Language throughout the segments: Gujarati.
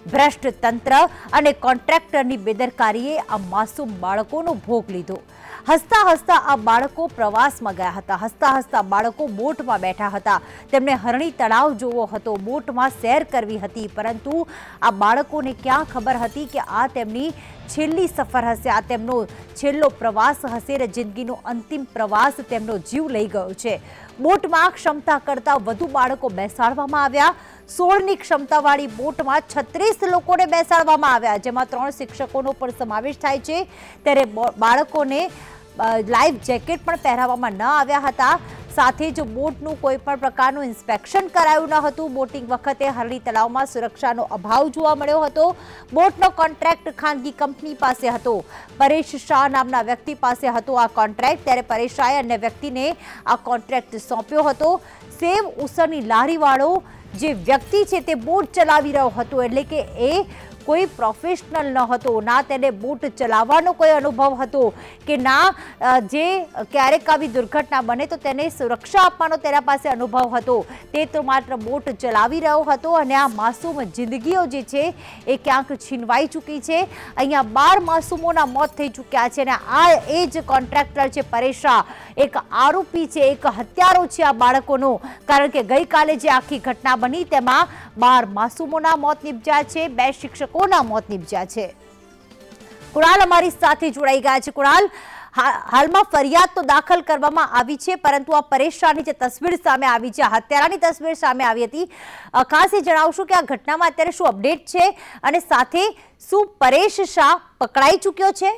ભ્રષ્ટ તંત્ર અને કોન્ટ્રાક્ટરની બેદરકારીએ આ માસૂમ બાળકોનો ભોગ લીધો। હસતા હસતા આ બાળકો પ્રવાસમાં ગયા હતા। હસતા હસતા બાળકો બોટમાં બેઠા હતા। તેમને હરણી તળાવ જોવો હતો, બોટમાં સૈર કરવી હતી, પરંતુ આ બાળકોને ક્યાં ખબર હતી કે આ તેમની છેલ્લી સફર હશે, આ તેમનો છેલ્લો પ્રવાસ હશે અને જિંદગીનો અંતિમ પ્રવાસ તેમનો જીવ લઈ ગયો છે। બોટમાં ક્ષમતા કરતાં વધુ બાળકો બેસાડવામાં આવ્યા। 16ની ક્ષમતાવાળી બોટમાં 36 લોકોને બેસાડવામાં આવ્યા, જેમાં 3 શિક્ષકોનો પણ સમાવેશ થાય છે। ત્યારે બાળકોને લાઈફ જેકેટ પણ પહેરાવવામાં ન આવ્યા હતા। સાથે જ બોટનું કોઈ પણ પ્રકારનું ઇન્સ્પેક્શન કરાયું ન હતું। બોટિંગ વખતે હરણી તળાવમાં સુરક્ષાનો અભાવ જોવા મળ્યો હતો। બોટનો કોન્ટ્રાક્ટ ખાનગી કંપની પાસે હતો। પરેશ શાહ નામના વ્યક્તિ પાસે હતો આ કોન્ટ્રાક્ટ। ત્યારે પરેશ શાહે અન્ય વ્યક્તિને આ કોન્ટ્રાક્ટ સોંપ્યો હતો। સેવ ઉસળની લારીવાળો જે વ્યક્તિ છે તે બોટ ચલાવી રહ્યો હતો, એટલે કે એ કોઈ પ્રોફેશનલ ન હતો, ના તેને બોટ ચલાવવાનો કોઈ અનુભવ હતો કે ના જે ક્યારેક આવી દુર્ઘટના બને તો તેને સુરક્ષા આપવાનો તેના પાસે અનુભવ હતો। તે તો માત્ર બોટ ચલાવી રહ્યો હતો અને આ માસૂમ જિંદગીઓ જે છે એ ક્યાંક છીનવાઈ ચૂકી છે। અહીંયા 12 માસૂમોના મોત થઈ ચૂક્યા છે અને આ એ જ કોન્ટ્રાક્ટર છે પરેશ શાહ, એક આરોપી છે, એક હત્યારો છે આ બાળકોનો। કારણ કે ગઈકાલે જે આખી ઘટના બની તેમાં 12 માસૂમોના મોત નિપજ્યા છે, 2 શિક્ષકોના મોત નિપજ્યા છે। કુણાલ અમારી સાથે જોડાઈ ગયા છે। કુણાલ, હાલમાં ફરિયાદ તો દાખલ કરવામાં આવી છે, પરંતુ આ પરેશ શાહની જે તસવીર સામે આવી છે, હત્યારાની તસવીર સામે આવી હતી, ખાસ એ જણાવશો કે આ ઘટનામાં અત્યારે શું અપડેટ છે અને સાથે શું પરેશ શાહ પકડાઈ ચૂક્યો છે?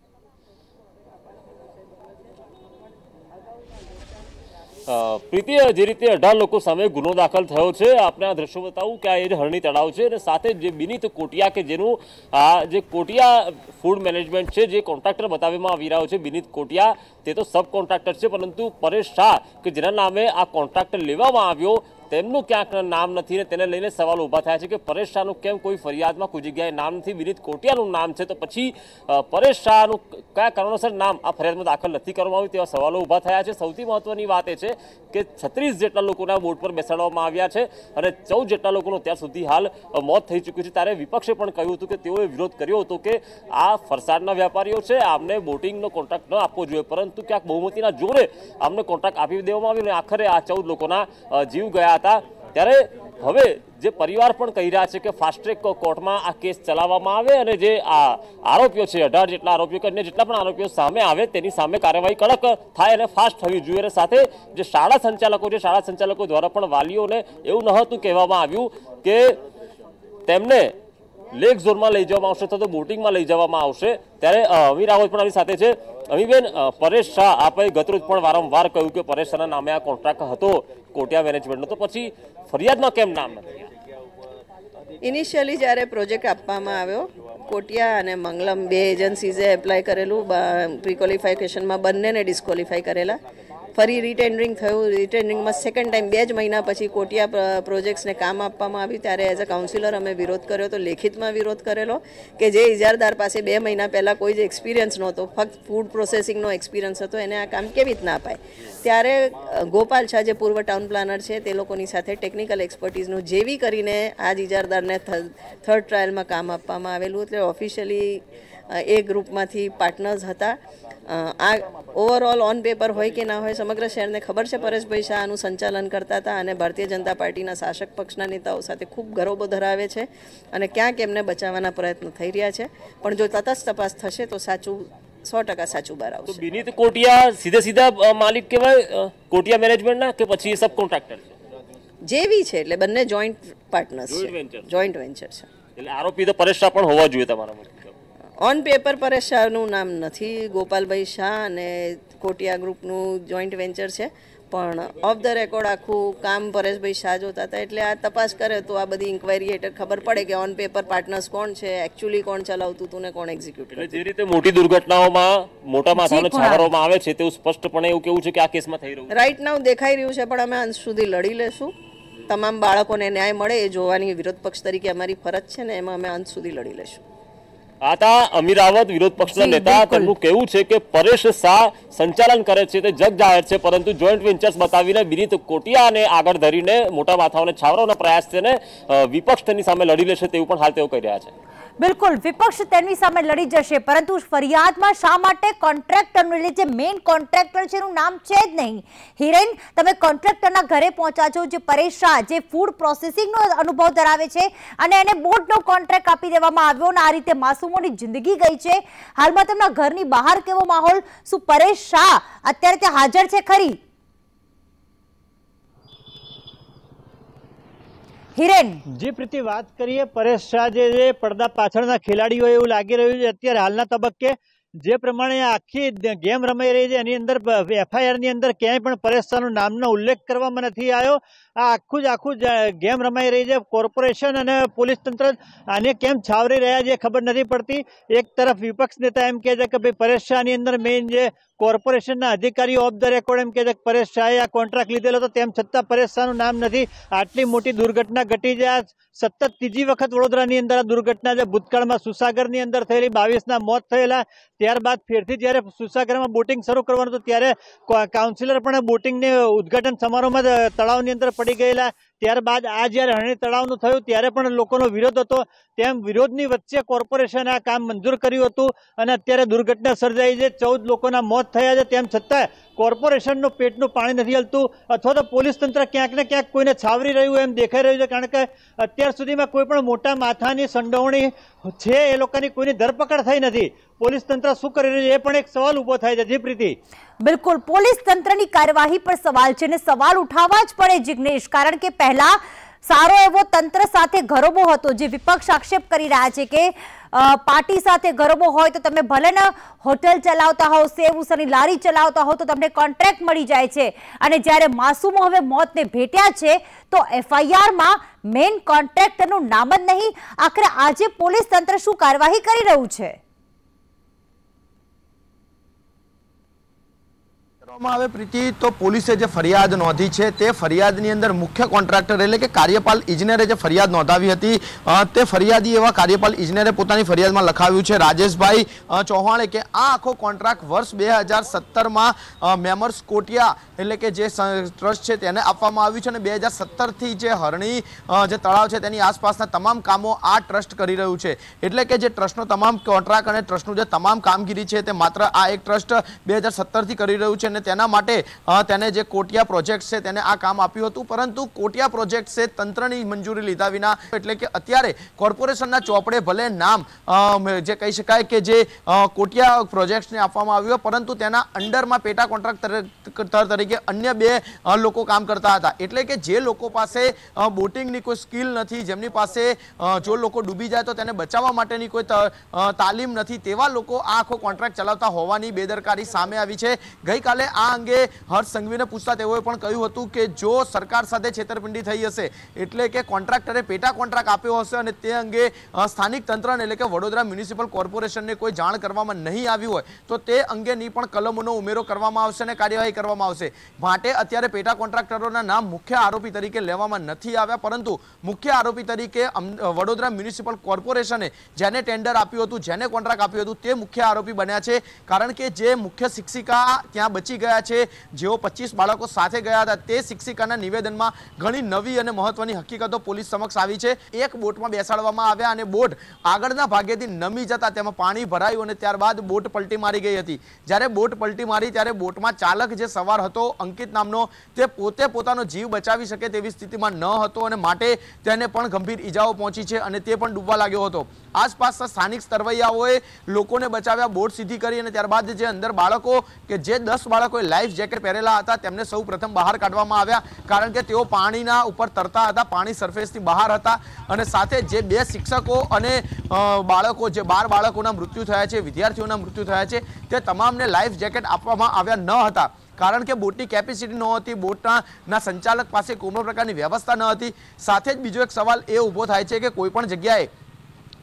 પ્રીતિ, જે રીતે 18 લોકો સામે ગુનો દાખલ થયો છે, આપણે આ દ્રશ્યો બતાવું કે આ એ હરણી તળાવ છે અને સાથે જે બિનિત કોટિયા કે જેનું જે કોટિયા ફૂડ મેનેજમેન્ટ છે, જે કોન્ટ્રાક્ટર બતાવવામાં આવી રહ્યો છે બિનિત કોટિયા, તે તો સબ કોન્ટ્રાક્ટર છે, પરંતુ પરેશ શાહ કે જેના નામે આ કોન્ટ્રાક્ટર લેવામાં આવ્યો તેમનું ક્યાંક નામ નથી ને તેને લઈને સવાલ ઊભા થયા છે કે પરેશ શાહનું કેમ કોઈ ફરિયાદમાં કોઈ જગ્યાએ નામ નથી, બિનિત કોટિયાનું નામ છે, તો પછી પરેશ શાહનું કયા કારણોસર નામ આ ફરિયાદમાં દાખલ નથી કરવામાં આવ્યું તેવા સવાલો ઊભા થયા છે। સૌથી મહત્વની વાત એ છે કે 36 જેટલા લોકોના બોટ પર બેસાડવામાં આવ્યા છે અને 14 જેટલા લોકોનું ત્યાં સુધી હાલ મોત થઈ ચૂક્યું છે। ત્યારે વિપક્ષે પણ કહ્યું હતું કે તેઓએ વિરોધ કર્યો હતો કે આ ફરસાણના વેપારીઓ છે, આમને બોટિંગનો કોન્ટ્રાક્ટ ન આપવો જોઈએ, પરંતુ ક્યાંક બહુમતીના જોરે આમને કોન્ટ્રાક્ટ આપી દેવામાં આવ્યો અને આખરે આ 14 લોકોના જીવ ગયા હતા। ત્યારે હવે જે પરિવાર પણ કહી રહ્યા છે કે ફાસ્ટ ટ્રેક કોર્ટમાં આ કેસ ચલાવવામાં આવે અને જે આ આરોપીઓ છે, 18 જેટલા આરોપીઓ કે અન્ય જેટલા પણ આરોપીઓ સામે આવે તેની સામે કાર્યવાહી કડક થાય અને ફાસ્ટ થવી જોઈએ। અને સાથે જે શાળા સંચાલકો છે, શાળા સંચાલકો દ્વારા પણ વાલીઓને એવું નહોતું કહેવામાં આવ્યું કે તેમને લેક ઝોનમાં લઈ જવામાં આવશે અથવા તો બોટિંગમાં લઈ જવામાં આવશે। ત્યારે અમી રાવત પણ આપણી સાથે છે। અમીબેન, પરેશ શાહ, આપણે ગતરોજ પણ વારંવાર કહ્યું કે પરેશ શાહના નામે આ કોન્ટ્રાક્ટ હતો કોટિયા મેનેજમેન્ટનો, તો પછી ફરિયાદમાં કેમ નામ નથી? ઇનિશિયલી જ્યારે પ્રોજેક્ટ આપવામાં આવ્યો, કોટિયા અને મંગલમ 2 એજન્સીઝે એપ્લાય કરેલું, પ્રી ક્વોલિફિકેશનમાં બંનેને ડિસ્ક્વોલિફાય કરેલા। ફરી રીટેન્ડરિંગ થયું, રીટેન્ડરિંગમાં સેકન્ડ ટાઈમ 2 જ મહિના પછી કોટિયા પ્રોજેક્ટ્સને કામ આપવામાં આવ્યું। ત્યારે એઝ અ કાઉન્સિલર અમે વિરોધ કર્યો તો લેખિતમાં વિરોધ કરેલો કે જે ઇજારદાર પાસે 2 મહિના પહેલાં કોઈ જ એક્સપિરિયન્સ નહોતો, ફક્ત ફૂડ પ્રોસેસિંગનો એક્સપિરિયન્સ હતો, એને આ કામ કેવી રીતના અપાય? ત્યારે ગોપાલ શાહ જે પૂર્વ ટાઉન પ્લાનર છે તે લોકોની સાથે ટેકનિકલ એક્સપર્ટીઝનું જેવી કરીને આ જ ઇજારદારને થર્ડ ટ્રાયલમાં કામ આપવામાં આવેલું। એટલે ઓફિશિયલી એ ગ્રુપમાંથી પાર્ટનર્સ હતા। આ ઓવરઓલ ઓન પેપર હોય કે ના હોય, સમગ્ર શહેરને ખબર છે પરેશભાઈ શાહ આનું સંચાલન કરતા હતા અને ભારતીય જનતા પાર્ટીના શાસક પક્ષના નેતાઓ સાથે ખૂબ ગરોબો ધરાવે છે અને ક્યાંક એમને બચાવવાના પ્રયત્નો થઈ રહ્યા છે, પણ જો તટસ્થ તપાસ થશે તો સાચું 100% સાચું બહાર આવશે। બિનિત કોટિયા સીધા માલિક કહેવાય કોટિયા મેનેજમેન્ટના કે પછી સબ કોન્ટ્રાક્ટર જેવી છે? એટલે બંને જોઈન્ટ પાર્ટનર્સ છે, જોઈન્ટ વેન્ચર છે। એટલે આરોપી તો પરેશ શાહ પણ હોવા જોઈએ તમારા મતે? ઓન પેપર પરેશ શાહનું નામ નથી, ગોપાલભાઈ શાહ અને કોટિયા ગ્રુપનું જોઈન્ટ વેન્ચર છે, પણ ઓફ ધ રેકોર્ડ આખું કામ પરેશભાઈ શાહ જોતા હતા। એટલે આ તપાસ કરે તો આ બધી ઇન્ક્વાયરી હેઠળ ખબર પડે કે ઓન પેપર પાર્ટનર્સ કોણ છે, એકચ્યુઅલી કોણ ચલાવતું હતું ને કોણ એક્ઝિક્યુટ કરતું। જે રીતે મોટી દુર્ઘટનાઓમાં મોટા માથાનો છાવરવામાં આવે છે તેવું સ્પષ્ટપણે એવું કેવું છે કે આ કેસમાં થઈ રહ્યું રાઈટ નાઉ દેખાઈ રહ્યું છે, પણ અમે અંત સુધી લડી લેશું। તમામ બાળકોને ન્યાય મળે એ જોવાની વિરોધ પક્ષ તરીકે અમારી ફરજ છે ને એમાં અમે અંત સુધી લડી લેશું। આ હતા અમીર રાવત, વિરોધ પક્ષના નેતા. તેમનું કહેવું છે કે પરેશ શાહ સંચાલન કરે છે તે જગ જાહેર છે, પરંતુ જોઈન્ટ વેન્ચર્સ બતાવીને વિનીત કોટિયાને આગળ ધરીને મોટા માથાઓને છાવરવાનો પ્રયાસ છે ને વિપક્ષ તેની સામે લડી લેશે તેવું પણ હાલ તેઓ કહી રહ્યા છે. બિલકુલ, વિપક્ષ તેની સામે લડી જશે, પરંતુ ફરિયાદમાં શા માટે કોન્ટ્રાક્ટરનું, એટલે જે મેઇન કોન્ટ્રાક્ટર છે એનું નામ છે જ નહીં. હિરેન, તમે કોન્ટ્રાક્ટરના ઘરે પહોંચ્યા છો, જે પરેશ શાહ જે ફૂડ પ્રોસેસિંગનો અનુભવ ધરાવે છે અને એને બોટનો કોન્ટ્રાક્ટ આપી દેવામાં આવ્યો અને આ રીતે માસૂમોની જિંદગી ગઈ છે. હાલમાં તેમના ઘરની બહાર કેવો માહોલ? શું પરેશ શાહ અત્યારે ત્યાં હાજર છે ખરી? હિરેન જે પ્રીતિ વાત કરીએ, પરેશ શાહ જે પડદા પાછળના ખેલાડી હોય એવું લાગી રહ્યું છે અત્યારે હાલના તબક્કે. જે પ્રમાણે આખી ગેમ રમાઈ રહી છે એની અંદર FIR ની અંદર ક્યાંય પણ પરેશ શાહનું નામનો ઉલ્લેખ કરવામાં નથી આવ્યો. આ આખું ગેમ રમાઈ રહી છે. કોર્પોરેશન અને પોલીસ તંત્ર આને કેમ છાવરી રહ્યા છે ખબર નથી પડતી. એક તરફ વિપક્ષ નેતા એમ કહે છે કે ભાઈ પરેશ શાહની અંદર મેઇન જે કોર્પોરેશનના અધિકારીઓ ઓફ ધ રેકોર્ડ એમ કહે છે કે પરેશ શાહે આ કોન્ટ્રાક્ટ લીધેલો હતો, તેમ છતાં પરેશ શાહનું નામ નથી. આટલી મોટી દુર્ઘટના ઘટી છે. સતત ત્રીજી વખત વડોદરાની અંદર આ દુર્ઘટના છે. ભૂતકાળમાં સુસાગરની અંદર થયેલી 22ના મોત થયેલા, ત્યારબાદ ફેરથી જ્યારે સુસાગરમાં બોટિંગ શરૂ કરવાનું હતું ત્યારે કાઉન્સિલર પણ બોટિંગને ઉદઘાટન સમારોહમાં તળાવની અંદર પડી ગયેલા. ત્યારબાદ આ જ્યારે હરણી તળાવનું થયું ત્યારે પણ લોકોનો વિરોધ હતો. તેમ વિરોધની વચ્ચે કોર્પોરેશને આ કામ મંજૂર કર્યું હતું અને અત્યારે દુર્ઘટના સર્જાઈ છે. 14 લોકોના મોત થયા છે. તેમ છતાં કોર્પોરેશનનું પેટનું પાણી નથી હલતું, અથવા તો પોલીસ તંત્ર ક્યાંક ને ક્યાંક કોઈને છાવરી રહ્યું એમ દેખાઈ રહ્યું છે. કારણ કે અત્યાર સુધીમાં કોઈ પણ મોટા માથાની સંડોવણી છે એ લોકોની કોઈની ધરપકડ થઈ નથી. પોલીસ તંત્ર શું કરી રહ્યું છે એ પણ એક સવાલ ઉભો થાય છે. જી પ્રીતિ, બિલકુલ, પોલીસ તંત્રની કાર્યવાહી પર સવાલ છે અને સવાલ ઉઠાવવા જ પડે જિગ્નેશ, કારણ કે પહેલા સારો એવો તંત્ર સાથે ગરોબો હતો. જે વિપક્ષ આક્ષેપ કરી રહ્યા છે કે પાર્ટી સાથે ગરોબો હોય તો તમે ભલે ને હોટલ ચલાવતા હો, સેવ ઉસની લારી ચલાવતા હો, તો તમને કોન્ટ્રાક્ટ મળી જાય છે. અને જ્યારે માસૂમો હવે મોતને ભેટ્યા છે તો FIRમાં મેઇન કોન્ટ્રાક્ટરનું નામ જ નહીં. આખરે આજે પોલીસ તંત્ર શું કાર્યવાહી કરી રહ્યું છે? આવે પ્રીતિ, તો પોલીસે જે ફરિયાદ નોંધી છે તે ફરિયાદની અંદર મુખ્ય કોન્ટ્રાક્ટર એટલે કે કાર્યપાલ ઇજનેરે જે ફરિયાદ નોંધાવી હતી તે ફરિયાદી એવા કાર્યપાલ ઇજનેરે પોતાની ફરિયાદમાં લખાવ્યું છે, રાજેશભાઈ ચૌહાણે, કે આ આખો કોન્ટ્રાક્ટ વર્ષ 2017માં મેમર્સ કોટિયા એટલે કે જે ટ્રસ્ટ છે તેને આપવામાં આવ્યું છે અને 2017થી જે હરણી જે તળાવ છે તેની આસપાસના તમામ કામો આ ટ્રસ્ટ કરી રહ્યું છે. એટલે કે જે ટ્રસ્ટનો તમામ કોન્ટ્રાક્ટ અને ટ્રસ્ટનું જે તમામ કામગીરી છે તે માત્ર આ એક ટ્રસ્ટ 2017થી કરી રહ્યું છે અને તેના માટે તેને જે કોટિયા પ્રોજેક્ટ છે તેને આ કામ આપ્યું હતું. પરંતુ કોટિયા પ્રોજેક્ટ છે તંત્રની મંજૂરી લીધા વિના, એટલે કે અત્યારે કોર્પોરેશનના ચોપડે ભલે નામ જે કહી શકાય કે જે કોટિયા પ્રોજેક્ટ્સને આપવામાં આવ્યું, પરંતુ તેના અંડરમાં પેટા કોન્ટ્રાક્ટર તરીકે અન્ય 2 લોકો કામ કરતા હતા. એટલે કે જે લોકો પાસે બોટિંગની કોઈ સ્કિલ નથી, જેમની પાસે જો લોકો ડૂબી જાય તો તેને બચાવવા માટેની કોઈ તાલીમ નથી, તેવા લોકો આ આખો કોન્ટ્રાક્ટ ચલાવતા હોવાની બેદરકારી સામે આવી છે. ગઈકાલે આ અંગે હર્ષ સંઘવીને પૂછતા તેઓએ પણ કહ્યું હતું કે જો સરકાર સાથે છેતરપિંડી થઈ હશે, એટલે કે કોન્ટ્રાક્ટરે પેટા કોન્ટ્રાક્ટ આપ્યો હશે અને તે અંગે સ્થાનિક તંત્રને એટલે કે વડોદરા મ્યુનિસિપલ કોર્પોરેશનને કોઈ જાણ કરવામાં નહીં આવી હોય, તો તે અંગેની પણ કલમોનો ઉમેરો કરવામાં આવશે અને કાર્યવાહી કરવામાં આવશે. માટે અત્યારે પેટા કોન્ટ્રાક્ટરોના નામ મુખ્ય આરોપી તરીકે લેવામાં નથી આવ્યા, પરંતુ મુખ્ય આરોપી તરીકે વડોદરા મ્યુનિસિપલ કોર્પોરેશને જેને ટેન્ડર આપ્યું હતું, જેને કોન્ટ્રાક્ટ આપ્યું હતું, તે મુખ્ય આરોપી બન્યા છે. કારણ કે જે મુખ્ય શિક્ષિકા ત્યાં બચી ગયા છે, જેઓ 25 બાળકો સાથે ગયા હતા, તે શિક્ષિકાના નિવેદનમાં ઘણી નવી અને મહત્વની હકીકતો પોલીસ સમક્ષ આવી છે. એક બોટમાં બેસાડવામાં આવ્યા અને બોટ આગળના ભાગેથી નમી જતા તેમાં પાણી ભરાયું અને ત્યારબાદ બોટ પલટી મારી ગઈ હતી. જ્યારે બોટ પલટી મારી ત્યારે બોટમાં ચાલક જે સવાર હતો અંકિત નામનો, તે પોતે પોતાનો જીવ બચાવી શકે તેવી સ્થિતિમાં ન હતો અને માટે તેને પણ ગંભીર ઈજાઓ પહોંચી છે અને તે પણ ડૂબવા લાગ્યો હતો. આસપાસના સ્થાનિક તરવૈયાઓએ લોકોને બચાવ્યા, બોટ સીધી કરી અને ત્યારબાદ જે અંદર બાળકો કે જે 10 બાળકોએ લાઈફ જેકેટ પહેરેલા હતા તેમને સૌ પ્રથમ બહાર કાઢવામાં આવ્યા, કારણ કે તેઓ પાણીના ઉપર તરતા હતા, પાણી સરફેસથી બહાર હતા. અને સાથે જે 2 શિક્ષકો અને બાળકો, જે 12 બાળકોના મૃત્યુ થયા છે, વિદ્યાર્થીઓના મૃત્યુ થયા છે, તે તમામને લાઈફ જેકેટ આપવામાં આવ્યા ન હતા, કારણ કે બોટની કેપેસિટી ન હતી, બોટના સંચાલક પાસે કોઈ પ્રકારની વ્યવસ્થા ન હતી. સાથે જ બીજો એક સવાલ એ ઊભો થાય છે કે કોઈ પણ જગ્યાએ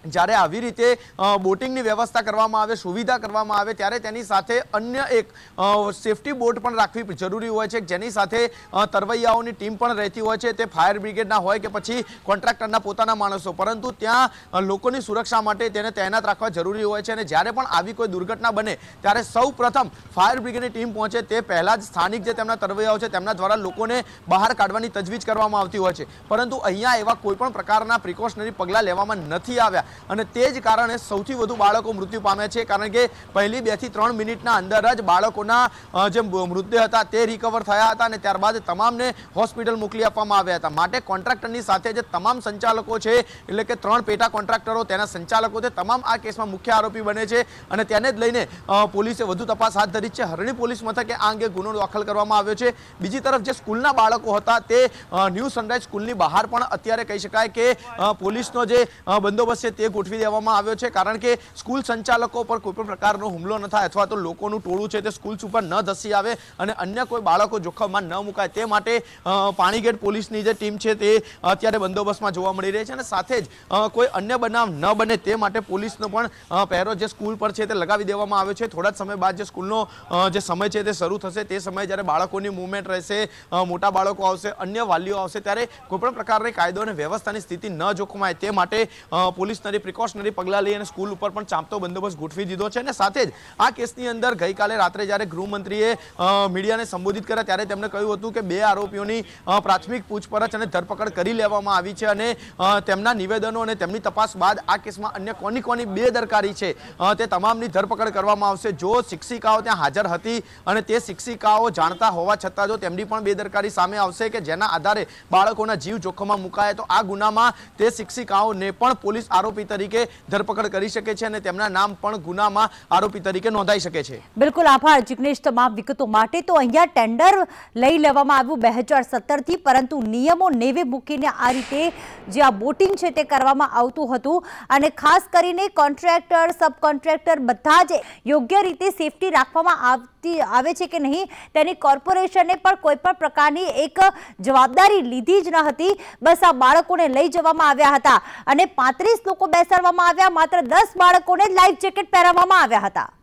જ્યારે આવી રીતે બોટિંગની વ્યવસ્થા કરવામાં આવે, સુવિધા કરવામાં આવે, ત્યારે તેની સાથે અન્ય એક સેફટી બોટ પણ રાખવી જરૂરી હોય છે, જેની સાથે તરવૈયાઓની ટીમ પણ રહેતી હોય છે, તે ફાયર બ્રિગેડના હોય કે પછી કોન્ટ્રાક્ટરના પોતાના માણસો, પરંતુ ત્યાં લોકોની સુરક્ષા માટે તેને તૈનાત રાખવા જરૂરી હોય છે. અને જ્યારે પણ આવી કોઈ દુર્ઘટના બને ત્યારે સૌ પ્રથમ ફાયર બ્રિગેડની ટીમ પહોંચે તે પહેલાં જ સ્થાનિક જે તેમના તરવૈયાઓ છે તેમના દ્વારા લોકોને બહાર કાઢવાની તજવીજ કરવામાં આવતી હોય છે, પરંતુ અહીંયા એવા કોઈ પણ પ્રકારના પ્રિકોશનરી પગલાં લેવામાં નથી આવ્યા અને તે જ કારણે સૌથી વધુ બાળકો મૃત્યુ પામ્યા છે. કારણ કે પહેલી 2 થી 3 મિનિટના અંદર જ બાળકોના જે મૃતદેહ હતા તે રિકવર થયા હતા અને ત્યારબાદ તમામને હોસ્પિટલ મોકલી આપવામાં આવ્યા હતા. માટે કોન્ટ્રાક્ટરની સાથે જે તમામ સંચાલકો છે, એટલે કે 3 પેટા કોન્ટ્રાક્ટરો, તેના સંચાલકો, તે તમામ આ કેસમાં મુખ્ય આરોપી બને છે અને તેને જ લઈને પોલીસે વધુ તપાસ હાથ ધરી છે. હરણી પોલીસ મથકે આ અંગે ગુનો દાખલ કરવામાં આવ્યો છે. બીજી તરફ જે સ્કૂલના બાળકો હતા તે ન્યૂ સનરાઈઝ સ્કૂલની બહાર પણ અત્યારે કહી શકાય કે પોલીસનો જે બંદોબસ્ત છે તે ગોઠવી દેવામાં આવ્યો છે, કારણ કે સ્કૂલ સંચાલકો પર કોઈ પણ પ્રકારનો હુમલો ન થાય અથવા તો લોકોનું ટોળું છે તે સ્કૂલ ઉપર ન ધસી આવે અને અન્ય કોઈ બાળકો જોખમમાં ન મુકાય તે માટે પાણીગેટ પોલીસની જે ટીમ છે તે અત્યારે બંદોબસ્તમાં જોવા મળી રહી છે. અને સાથે જ કોઈ અન્ય બનાવ ન બને તે માટે પોલીસનો પણ પહેરો જે સ્કૂલ પર છે તે લગાવી દેવામાં આવ્યો છે. થોડા જ સમય બાદ જે સ્કૂલનો જે સમય છે તે શરૂ થશે, તે સમયે જ્યારે બાળકોની મૂવમેન્ટ રહેશે, મોટા બાળકો આવશે, અન્ય વાલીઓ આવશે, ત્યારે કોઈપણ પ્રકારની કાયદો અને વ્યવસ્થાની સ્થિતિ ન જોખમાય તે માટે પોલીસના પ્રિકોશનરી પગલાં લઈ અને સ્કૂલ ઉપર પણ ચાંપતો બંદોબસ્ત ગોઠવી દીધો છે. અને સાથે જ આ કેસની અંદર ગઈકાલે રાત્રે જ્યારે ગૃહમંત્રીએ મીડિયાને સંબોધિત કર્યા ત્યારે તેમણે કહ્યું હતું કે 2 આરોપીઓની પ્રાથમિક પૂછપરછ અને ધરપકડ કરી લેવામાં આવી છે અને તેમના નિવેદનો અને તેમની તપાસ બાદ આ કેસમાં અન્ય કોની બેદરકારી છે તે તમામની ધરપકડ કરવામાં આવશે. જો શિક્ષિકાઓ ત્યાં હાજર હતી અને તે શિક્ષિકાઓ જાણતા હોવા છતાં જો તેમની પણ બેદરકારી સામે આવશે કે જેના આધારે બાળકોના જીવ જોખમમાં મુકાય, તો આ ગુનામાં તે શિક્ષિકાઓને પણ પોલીસ આરોપી તરીકે ધરપકડ કરી શકે છે અને તેમના નામ પણ ગુનામાં આરોપી તરીકે નોંધાઈ શકે છે. બિલકુલ આભાર જિગ્નેશ તમામ વિગતો માટે. તો અહીંયા ટેન્ડર લઈ લેવામાં આવ્યું 2017 થી, પરંતુ નિયમો નેવે મૂકીને આ રીતે જે આ બોટિંગ છે તે કરવામાં આવતું હતું અને ખાસ કરીને કોન્ટ્રાક્ટર, સબ કોન્ટ્રાક્ટર બધા જ યોગ્ય રીતે સેફટી રાખવામાં આવે છે કે નહીં તેની કોર્પોરેશને પણ કોઈ પણ પ્રકારની એક જવાબદારી લીધી જ ન હતી. બસ આ બાળકોને લઈ જવામાં આવ્યા હતા અને 35 લોકો બેસાડવામાં આવ્યા, માત્ર 10 બાળકોને લાઈફ જેકેટ પહેરાવવામાં આવ્યા હતા.